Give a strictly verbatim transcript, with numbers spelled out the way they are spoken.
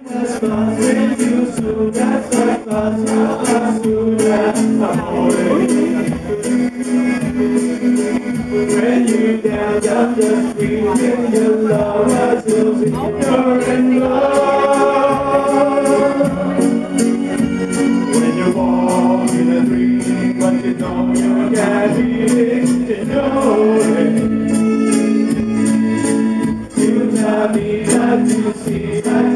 When you sudah sudah sudah amore. When you down down the street in your love, I still see you're in love. When you walk in a dream, but you know you can't be in your head. You tell me that you see that.